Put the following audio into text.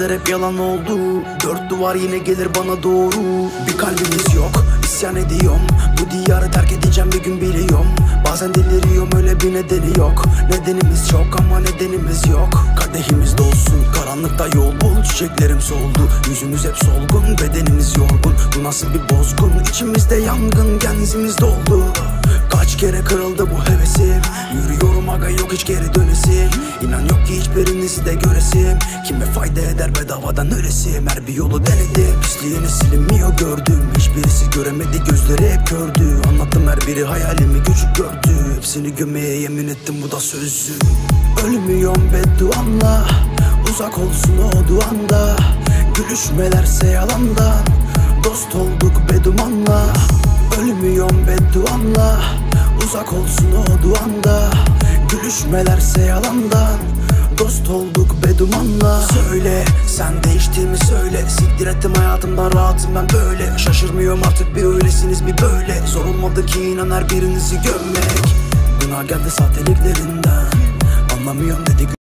hep yalan oldu. Dört duvar yine gelir bana doğru. Bir kalbimiz yok, isyan ediyorum. Bu diyarı terk edeceğim bir gün biliyorum. Bazen deliriyorum, öyle bir nedeni yok. Nedenimiz çok ama nedenimiz yok. Kadehimiz dolsun, karanlıkta yol bul. Çiçeklerim soldu, yüzümüz hep solgun. Bedenimiz yorgun, bu nasıl bir bozgun. İçimizde yangın, genzimiz doldu. Kaç kere kırıldı bu hevesim. Yürüyorum aga, yok hiç geri dönesim. İnan yok ki hiçbirinizi de göresim. Kime fayda eder bedavadan ölesim. Her bir yolu denedim, pisliğini silinmiyor gördüm. Hiçbirisi göremedi, gözleri hep kördü. Anlattım her biri hayalimi küçük gördü. Hepsini gömmeye yemin ettim, bu da sözüm. Ölmüyorum bedduamla, uzak olsun o duanda. Gülüşmelerse yalandan, dost olduk bedumanla. Ölmüyorum bedduamla, uzak olsun o duanda. Gülüşmelerse yalandan, dost olduk bedumanla. Söyle sen değiştiğimi söyle. Siktir ettim hayatımdan, rahatım ben böyle. Şaşırmıyorum artık, bir öylesiniz bir böyle. Zor olmadı ki inan her birinizi görmek. Günah geldi sahteliklerinden, anlamıyorum dedik.